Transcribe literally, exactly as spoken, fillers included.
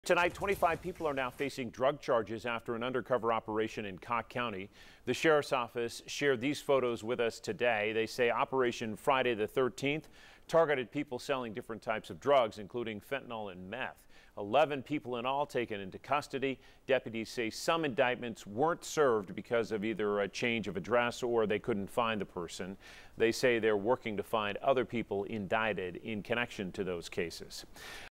Tonight, twenty-five people are now facing drug charges after an undercover operation in Cocke County. The sheriff's office shared these photos with us today. They say Operation Friday the thirteenth targeted people selling different types of drugs, including fentanyl and meth. eleven people in all taken into custody. Deputies say some indictments weren't served because of either a change of address or they couldn't find the person. They say they're working to find other people indicted in connection to those cases.